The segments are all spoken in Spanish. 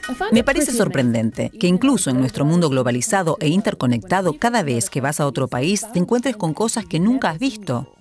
Me parece sorprendente que incluso en nuestro mundo globalizado e interconectado, cada vez que vas a otro país te encuentres con cosas que nunca has visto.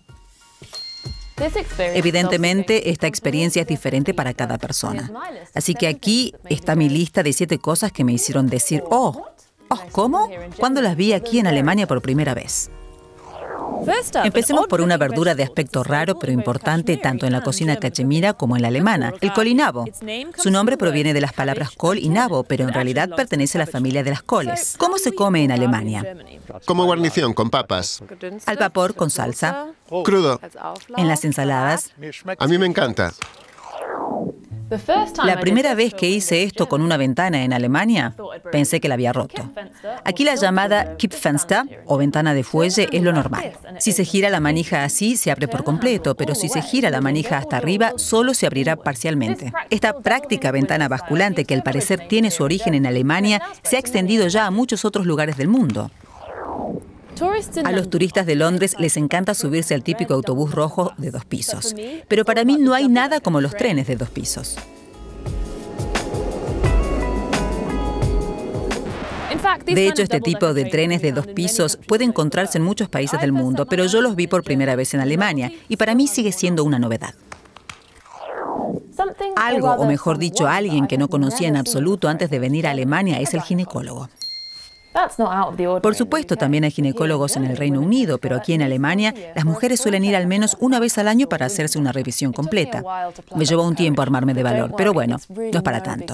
Evidentemente, esta experiencia es diferente para cada persona. Así que aquí está mi lista de 7 cosas que me hicieron decir, ¡oh! ¿Cómo? Cuando las vi aquí en Alemania por primera vez. Empecemos por una verdura de aspecto raro pero importante tanto en la cocina cachemira como en la alemana, el col y nabo. Su nombre proviene de las palabras col y nabo, pero en realidad pertenece a la familia de las coles. ¿Cómo se come en Alemania? Como guarnición, con papas. Al vapor con salsa. Crudo. En las ensaladas. A mí me encanta. La primera vez que hice esto con una ventana en Alemania, pensé que la había roto. Aquí la llamada Kippfenster, o ventana de fuelle, es lo normal. Si se gira la manija así, se abre por completo, pero si se gira la manija hasta arriba, solo se abrirá parcialmente. Esta práctica ventana basculante, que al parecer tiene su origen en Alemania, se ha extendido ya a muchos otros lugares del mundo. A los turistas de Londres les encanta subirse al típico autobús rojo de 2 pisos. Pero para mí no hay nada como los trenes de 2 pisos. De hecho, este tipo de trenes de 2 pisos puede encontrarse en muchos países del mundo, pero yo los vi por primera vez en Alemania y para mí sigue siendo una novedad. Algo, o mejor dicho, alguien que no conocía en absoluto antes de venir a Alemania es el ginecólogo. Por supuesto, también hay ginecólogos en el Reino Unido, pero aquí en Alemania las mujeres suelen ir al menos una vez al año para hacerse una revisión completa. Me llevó un tiempo armarme de valor, pero bueno, no es para tanto.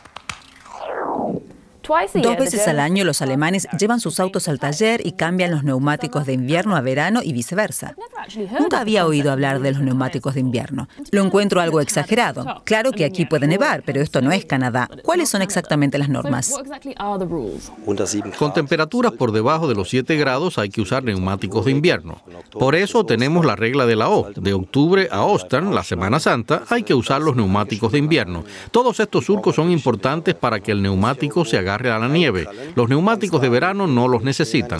2 veces al año los alemanes llevan sus autos al taller y cambian los neumáticos de invierno a verano y viceversa. Nunca había oído hablar de los neumáticos de invierno. Lo encuentro algo exagerado. Claro que aquí puede nevar, pero esto no es Canadá. ¿Cuáles son exactamente las normas? Con temperaturas por debajo de los 7 grados hay que usar neumáticos de invierno. Por eso tenemos la regla de la O. De octubre a Ostern, la Semana Santa, hay que usar los neumáticos de invierno. Todos estos surcos son importantes para que el neumático se agarre a la nieve. Los neumáticos de verano no los necesitan.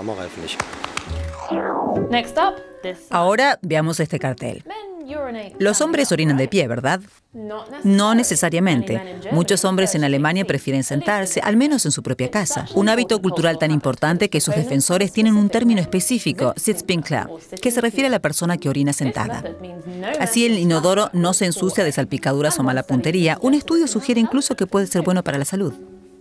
Ahora veamos este cartel. Los hombres orinan de pie, ¿verdad? No necesariamente. Muchos hombres en Alemania prefieren sentarse, al menos en su propia casa. Un hábito cultural tan importante que sus defensores tienen un término específico, Sitzpinkler, que se refiere a la persona que orina sentada. Así el inodoro no se ensucia de salpicaduras o mala puntería. Un estudio sugiere incluso que puede ser bueno para la salud.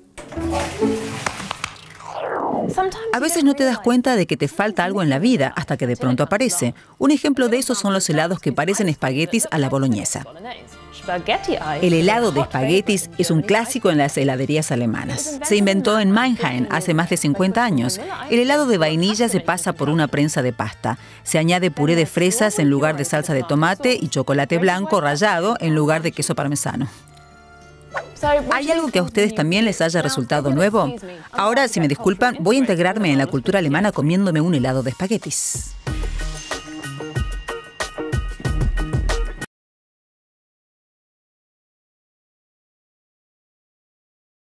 A veces no te das cuenta de que te falta algo en la vida hasta que de pronto aparece. Un ejemplo de eso son los helados que parecen espaguetis a la boloñesa. El helado de espaguetis es un clásico en las heladerías alemanas. Se inventó en Mannheim hace más de 50 años. El helado de vainilla se pasa por una prensa de pasta. Se añade puré de fresas en lugar de salsa de tomate y chocolate blanco rallado en lugar de queso parmesano. ¿Hay algo que a ustedes también les haya resultado nuevo? Ahora, si me disculpan, voy a integrarme en la cultura alemana comiéndome un helado de espaguetis.